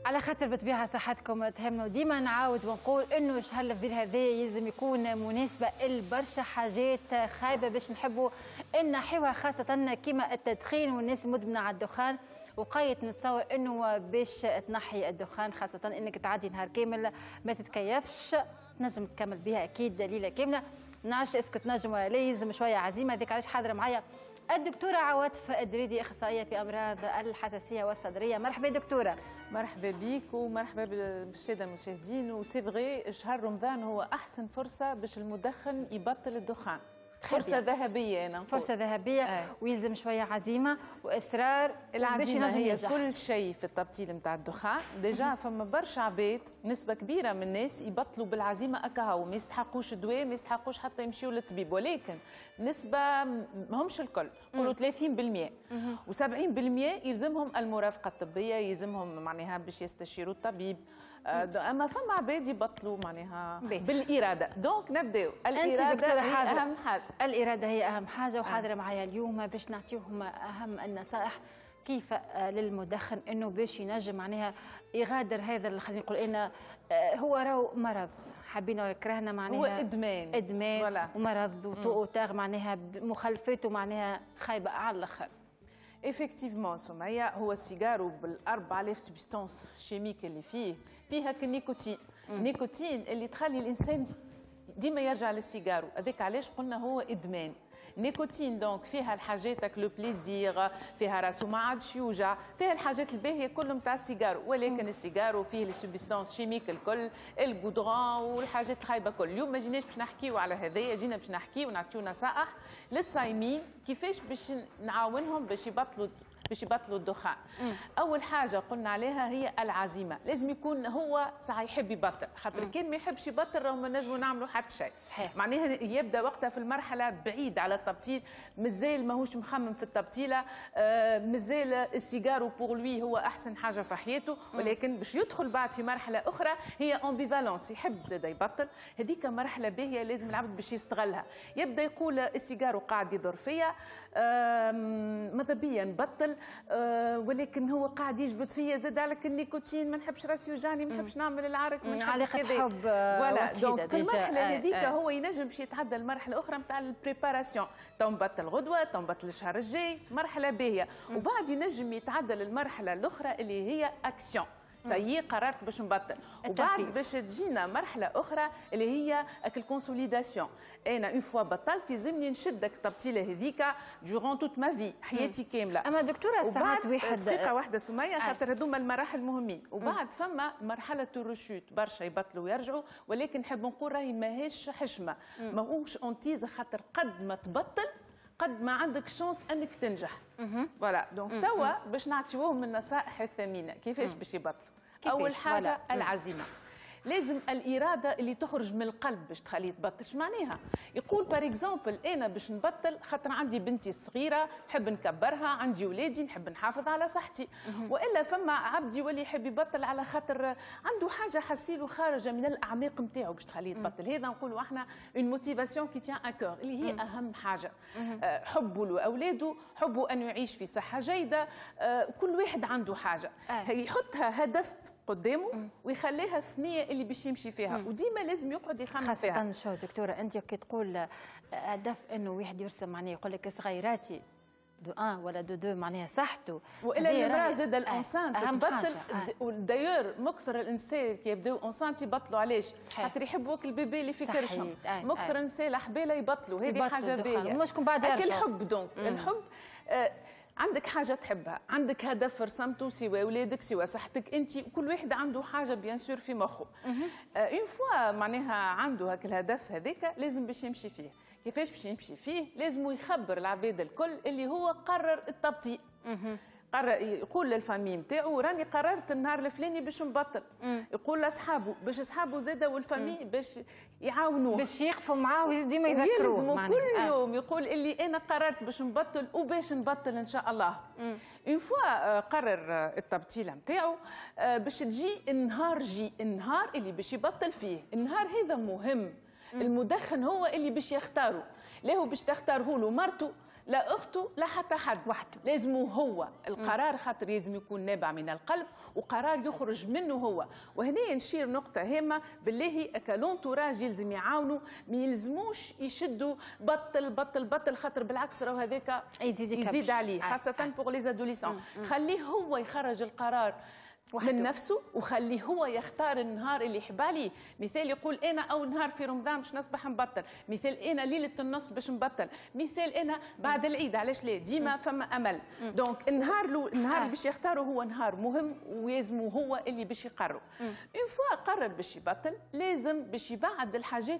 على خاطر بطبيعة صحتكم تهمنا، وديما نعاود ونقول انه شهر الفيل هذا يلزم يكون مناسبة لبرشا حاجات خايبة باش نحبوا نحيوها، خاصة كيما التدخين والناس مدمنة على الدخان. وقيت نتصور انه باش تنحي الدخان، خاصة انك تعدي نهار كامل ما تتكيفش، تنجم تكمل بها اكيد ليلة كاملة. نعرفش اسكو تنجم ولا لا، يلزم شوية عزيمة. هذيك علاش حاضرة معايا الدكتورة عواطف الدريدي، اخصائيه في امراض الحساسيه والصدريه. مرحبا دكتوره. مرحبا بك ومرحبا بالساده المشاهدين. وسي فغي شهر رمضان هو احسن فرصه باش المدخن يبطل الدخان، فرصة ذهبية. أنا نقول فرصة ذهبية ويلزم شوية عزيمة وإصرار. العزيمة هي كل شيء في التبطيل نتاع الدخان. ديجا فما برشا عباد، نسبة كبيرة من الناس يبطلوا بالعزيمة أكاهو، ما يستحقوش دواء، ما يستحقوش حتى يمشيوا للطبيب، ولكن نسبة ماهمش الكل، نقولوا 30% و70% يلزمهم المرافقة الطبية، يلزمهم معناها باش يستشيروا الطبيب. أما فما عباد يبطلوا معناها بالإرادة. دونك نبداو، الإرادة هي أهم حاجة. الإرادة هي أهم حاجة. وحاضرة معايا اليوم باش نعطيوهم أهم النصائح كيف للمدخن انه باش ينجم معناها يغادر هذا، خلينا نقول انه هو راهو مرض، حابين ولا كرهنا معناها هو ادمان ومرض وتاغ معناها مخلفاته معناها خايبه على الاخر. ايفيكتيفمون سمية، هو السيجارو بال4000 سبستانس شيميك اللي فيها كالنيكوتين، النيكوتين اللي تخلي الانسان ديما يرجع للسيجارو. هذاك علاش قلنا هو ادمان. نيكوتين دونك فيها الحاجات لو بليزير، فيها راسو ما عادش يوجع، فيها الحاجات الباهيه كلهم تاع السيجارو، ولكن السيجارو فيه لي سوبستانس شيميك الكل، الغودرون والحاجات الخايبه الكل. اليوم ما جيناش باش نحكيو على هذايا، جينا باش نحكيو ونعطيو نصائح للصايمين كيفاش باش نعاونهم باش يبطلوا الدخان. اول حاجه قلنا عليها هي العزيمه، لازم يكون هو ساعه يحب يبطل، خاطر كان ما يحبش يبطل راهو ما نجموا نعملوا حتى شيء. معناها يبدا وقتها في المرحله بعيد على التبطيل، مازال ماهوش مخمم في التبطيله، مازال السيجارو بور لوي هو احسن حاجه في حياته، ولكن باش يدخل بعد في مرحله اخرى هي امبيفالونس، يحب زاد يبطل. هذيك مرحله باهيه لازم العبد باش يستغلها. يبدا يقول السيجارو قاعد يضر فيا، ماذا بيا نبطل، ولكن هو قاعد يجبد فيا زاد على النيكوتين، ما نحبش راسي يوجعني، ما نحبش نعمل العرق، ما نحبش كذا. حب فوالا دونك في المرحله هذيك هو ينجم باش يتعدى المرحله الاخرى نتاع البريباراسيون، تو نبطل غدوه، تو نبطل الشهر الجاي، مرحله باهيه. وبعد ينجم يتعدى للمرحله الاخرى اللي هي اكسيون، سي قررت باش نبطل. وبعد باش تجينا مرحله اخرى اللي هي الكونسوليداسيون، انا اون فوا بطلت يلزمني نشدك التبطيله هذيك دورون توت ما في، حياتي كامله. اما دكتوره ساعات واحد دقيقه واحده سميه، خاطر هذوما المراحل مهمين. وبعد فما مرحله الرشوت، برشا يبطلوا ويرجعوا، ولكن نحب نقول راهي ماهيش حشمه، ماهوش اونتيز، خاطر قد ما تبطل قد ما عندك شانس انك تنجح. فوالا دونك توا باش نعطيوهم النصائح الثمينه كيفاش باش يبطلوا. اول حاجه العزيمه، لازم الاراده اللي تخرج من القلب باش تخليه تبطل. اش معناها؟ يقول بار اكزومبل انا باش نبطل خاطر عندي بنتي الصغيره نحب نكبرها، عندي ولادي نحب نحافظ على صحتي، والا فما عبد يولي يحب يبطل على خاطر عنده حاجه حسيله خارجه من الاعماق نتاعو باش تخليه يبطل. هذا نقولوا احنا اون موتيفاسيون كي تيان ان كور، اللي هي اهم حاجه. حبه لاولاده، حبه انه يعيش في صحه جيده، كل واحد عنده حاجه يحطها هدف قدامه ويخليها الثنيه اللي باش يمشي فيها، وديما لازم يقعد يخمم فيها. خاصة شو دكتورة انت كي تقول هدف انه واحد يرسم معناها يقول لك صغيراتي دو 1 ولا دو 2 معناها صحته، والا المراه زاد الانسان تبطل. دايور مكثر الانسان كي يبداو انسان يبطلوا علاش؟ خاطر يحبوا البيبي اللي في كرشهم. مكثر النساء الحباله يبطلوا، هذه حاجه باهيه. مش كون بعد يرجعوا الحب. دونك الحب، عندك حاجه تحبها، عندك هدف رسمته سواء اولادك سواء صحتك انت، كل واحد عنده حاجه بيان سور في مخه. اون فوا معناها عنده هاك الهدف هذاك لازم باش يمشي فيه. كيفاش باش يمشي فيه؟ لازم يخبر العباد الكل اللي هو قرر التبطيء. يقول للفامي نتاعو راني قررت النهار الفلاني باش نبطل. يقول لاصحابه باش اصحابه زاده والفامي باش يعاونوه، باش يقفوا معاه وديما يذكروه. يلزموا كل يوم يقول اللي انا قررت باش نبطل وباش نبطل ان شاء الله. اون فوا قرر التبطيله نتاعو، باش تجي النهار اللي باش يبطل فيه. النهار هذا مهم، المدخن هو اللي باش يختاره، لا هو باش تختاره له مرته، لا اخته لا حتى حد وحده، لازم هو القرار، خاطر لازم يكون نابع من القلب وقرار يخرج منه هو. وهنا نشير نقطه هامه، بالله كالونتوراج يلزم يعاونوا، ما يلزموش يشدوا بطل بطل بطل، خاطر بالعكس راهو هذاك يزيد عليه، خاصه بوغ لي ادوليسون. خليه هو يخرج القرار وحده من نفسه، وخليه هو يختار النهار اللي يحب عليه. مثال يقول انا اول نهار في رمضان باش نصبح نبطل، مثال انا ليله النص باش نبطل، مثال انا بعد العيد. علاش لا؟ ديما فما امل. دونك النهار اللي باش يختاره هو نهار مهم، ولازم هو اللي باش يقرر. اون فوا قرر باش يبطل، لازم باش يبعد الحاجات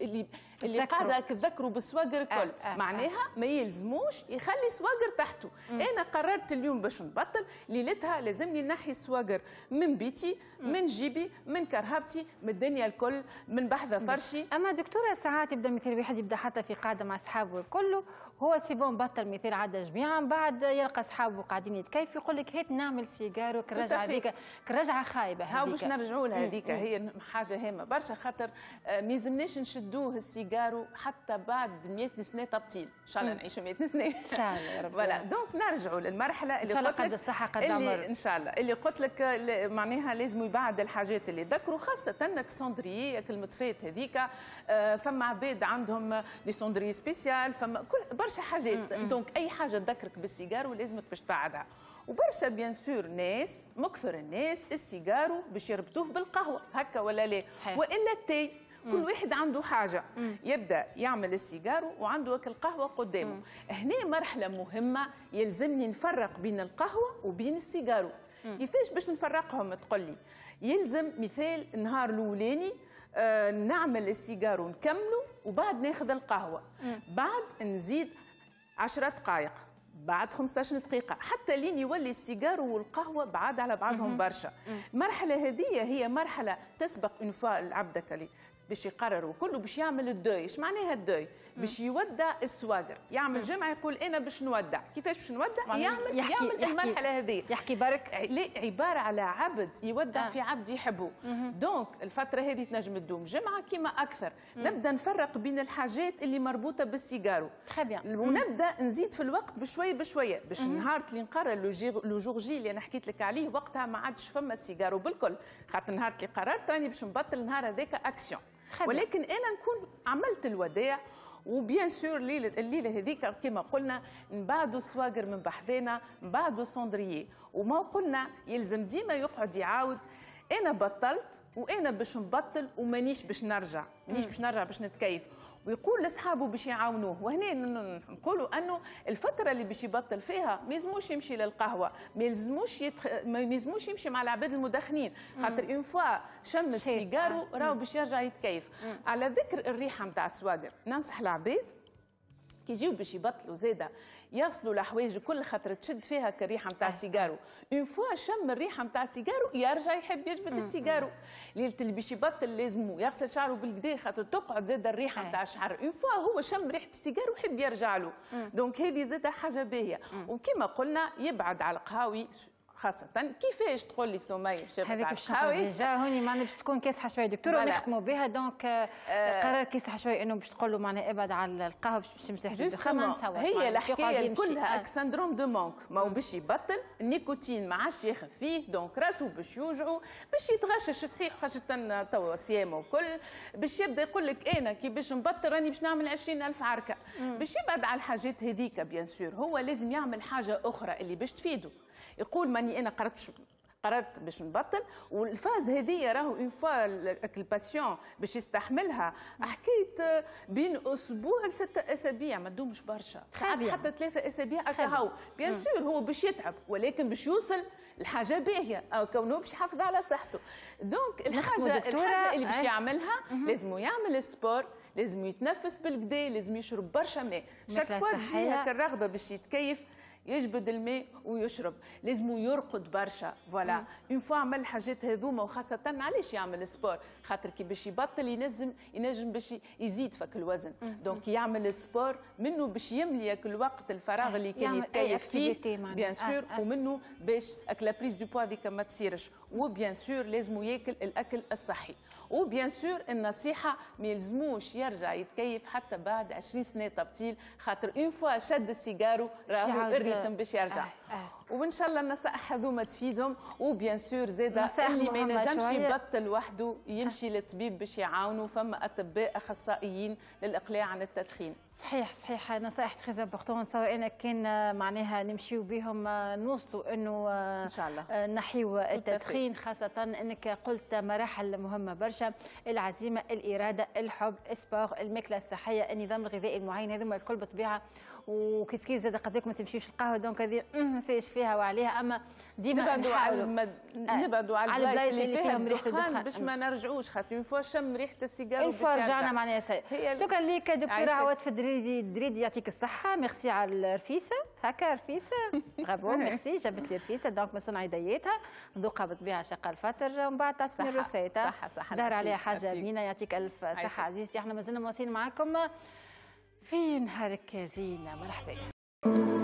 اللي قاعده تذكروا بالسواقر الكل. معناها ما يلزموش يخلي سواقر تحته. انا قررت اليوم باش نبطل، ليلتها لازمني نحي السواقر من بيتي، من جيبي، من كرهبتي، من الدنيا الكل، من بحذا فرشي. اما دكتوره ساعات يبدا مثال واحد يبدا حتى في قاعده مع اصحابه الكل، هو سيبون بطل مثال عدى جميعا، بعد يلقى اصحابه قاعدين يتكيفوا يقول لك هات نعمل سيجارو كالرجعه هذيك، كالرجعه خايبه هذيك. هاو باش نرجعوا لها هذيك، هي حاجه هامه برشا، خاطر ما يلزمناش نشدوه السيجارو حتى بعد 100 سنه تبطيل. ان شاء الله نعيشوا 100 سنه ان شاء الله يا رب. فوالا دونك نرجعوا للمرحله اللي قلت لك قد الصحه قد العمر ان شاء الله، اللي قلت لك معناها لازم يبعد الحاجات اللي ذكروا، خاصه انك سوندريي كلمه فات هذيك. فما عباد عندهم دي سوندري سبيسيال، فما كل برشا حاجات. دونك اي حاجه تذكرك بالسيجارو لازمك باش تبعدها. وبرشا بيان سور ناس، مكثر الناس السيجارو باش يربطوه بالقهوه هكا ولا لا؟ صحيح. والا التاي. كل واحد عنده حاجه، يبدا يعمل السيجارو وعنده القهوه قدامه. هنا مرحله مهمه، يلزمني نفرق بين القهوه وبين السيجارو. كيفاش باش نفرقهم؟ تقول لي يلزم مثال النهار الاولاني نعمل السيجارو نكمله، وبعد ناخذ القهوه، بعد نزيد 10 دقائق، بعد 15 دقيقة، حتى لين يولي السيجارو والقهوة بعاد على بعضهم برشا. المرحلة هذه هي مرحلة تسبق اون فوا العبد باش يقرر وكله باش يعمل الدوي. ايش معناها الدوي؟ باش يودع السواقر، يعمل جمعة يقول انا باش نودع. كيفاش باش نودع؟ يعمل المرحلة هذه. يحكي برك؟ لا، عبارة على عبد يودع في عبد يحبه. دونك الفترة هذه تنجم تدوم جمعة كيما أكثر. نبدأ نفرق بين الحاجات اللي مربوطة بالسيجارو، ونبدأ نزيد في الوقت بشوية بشوية، باش نهار اللي نقرر لو جور جي اللي أنا حكيت لك عليه، وقتها ما عادش فما السيجارو بالكل، خاطر نهار اللي قررت راني باش نبطل النهار هذاك أكسيون. ولكن انا نكون عملت الوداع، وبيان سور الليله هذيك كما قلنا نبعدوا السواقر من بحذانا، نبعدوا سوندريي. وما قلنا يلزم ديما يقعد يعاود انا بطلت وانا باش نبطل ومانيش باش نرجع، مانيش باش نرجع باش نتكيف. ويقول لاصحابه باش يعاونوه. وهنا نقولوا انه الفتره اللي باش يبطل فيها ما يلزموش يمشي للقهوه، ما يلزموش يمشي مع العباد المدخنين، خاطر اون فوا شم السيجارو راهو باش يرجع يتكيف. على ذكر الريحه نتاع السواقر، ننصح العباد كي يجيو باش يبطلوا زاده يصلوا لحوايج كل خاطر تشد فيها كالريحه نتاع السيجارو. اون فوا شم الريحه نتاع السيجارو يرجع يحب يجبد السيجارو. ليله اللي باش يبطل لازم يغسل شعره بالكدا خاطر تقعد زاده الريحه نتاع الشعر. اون فوا هو شم ريحه السيجارو يحب يرجع له. دونك هذه زاده حاجه باهيه. وكما قلنا يبعد على القهاوي خاصة. كيفاش تقول لي سمية باش هذيك باش نقول ديجا هوني معناها باش تكون كاسحة شوية دكتورة ونختموا بها. دونك قرار كاسحة شوية انه باش تقول له معناها ابعد على القهوة باش تمشي ريحة الدخان ما نتصورش. هي الحكاية كلها سندروم دو مونك، ما هو باش يبطل النيكوتين ما عادش ياخذ فيه، دونك راسه باش يوجعوا، باش يتغشش صحيح خاصة توا صيام وكل، باش يبدا يقول لك انا كي باش نبطل راني باش نعمل 20,000 عركة. باش يبعد على الحاجات هذيك بيان سور هو لازم يعمل حاجة أخرى اللي باش تفيده. يقول ماني انا قررت باش نبطل، والفاز هذه راهو اون فوا الباسيون باش يستحملها حكيت بين اسبوع ل6 اسابيع، ما تدومش برشا، ساعات حتى 3 اسابيع هكا. بيان سور هو باش يتعب ولكن باش يوصل الحاجه باهيه او كونه باش يحافظ على صحته. دونك الحاجه اللي باش يعملها لازم يعمل السبور، لازم يتنفس بالكدا، لازم يشرب برشا ماء. شاك فوا تجي هكا الرغبه باش يتكيف يجبد الماء ويشرب، لازم يرقد برشا. فوالا اون فوا عمل الحاجات هذوما، وخاصه علاش يعمل سبور؟ خاطر كي باش يبطل ينجم باش يزيد فك الوزن. دونك يعمل سبور منه باش يملي الوقت الفراغ اللي كان يتكيف فيه بيان سور، ومنه باش لا بريز دو بوا هذيك ما تصيرش. وبيان سور لازم ياكل الاكل الصحي. وبيان سور النصيحه ما يلزموش يرجع يتكيف حتى بعد 20 سنه تبطيل، خاطر اون فوا شد السيجارو راهو الريتم باش يرجع. وان شاء الله النصائح هذوما تفيدهم. وبيان سور زاده اللي ما ينجمش يبطل وحده يمشي للطبيب باش يعاونوا، فما اطباء اخصائيين للاقلاع عن التدخين. صحيح نصائح تري امبورطون. نتصور انا كان معناها نمشيو بهم نوصلوا انه ان شاء الله نحيو التدخين، خاصه انك قلت مراحل مهمه برشا: العزيمه، الاراده، الحب، السبور، الماكله الصحيه، النظام الغذائي المعين، هذوما الكل بالطبيعه. وكيف زاد قضيك ما تمشيوش القهوه، دونك هذه ما فيش فيها وعليها، اما ديما نبعدوا على البلايص اللي فيهم ريحه الدخان باش ما نرجعوش، خاطر اون فوا شم ريحه السيجار باش رجعنا معناها سيء. شكرا لك دكتوره عواد الدريدي، يعطيك الصحه. ميرسي على الرفيسه، هكا رفيسه برافو ميرسي، جابت لي رفيسه دونك من صنع يديتها، نذوقها بالطبيعه شقه الفتر ومن بعد تعطيني الروسيته. صح دار عليها حاجه بنينه. يعطيك الف صحه عزيزتي. احنا مازلنا مواصلين معاكم في نهارك زينه. مرحبا.